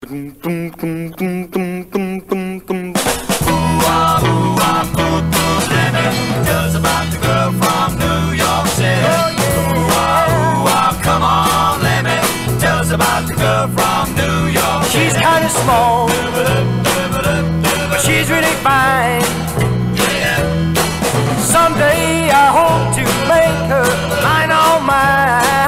Tell us about the girl from New York City. Come on, let me tell us about the girl from New York City. She's kind of small, but she's really fine. Someday I hope to make her mine, all mine.